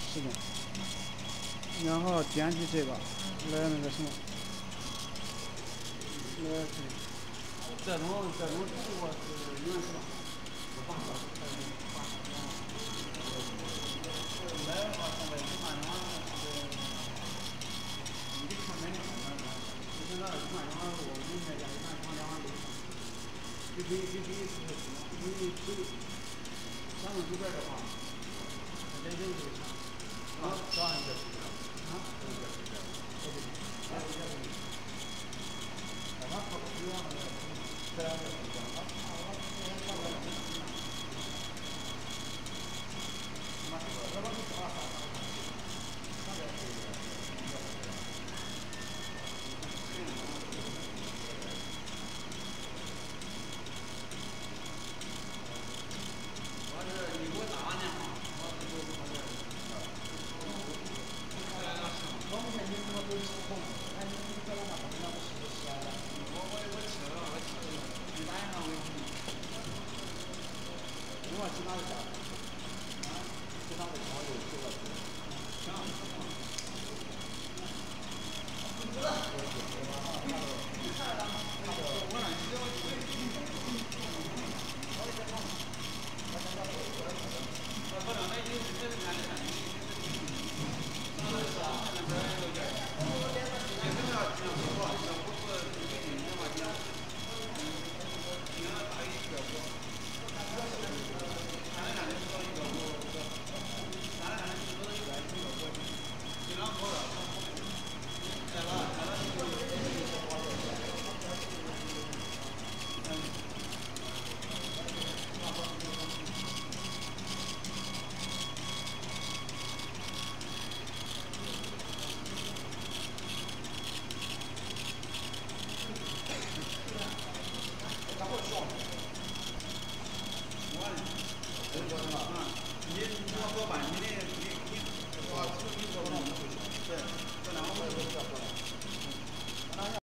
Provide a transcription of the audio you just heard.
是的。然后点击这个，来那个什么，来这种植物是原始的，不拔的。来的话，现在一般的话你得看买的什么，就现在一般的话，我们在家一般放2万6，比咱们这边的话，人就少按这个啊， 你要说吧，你的。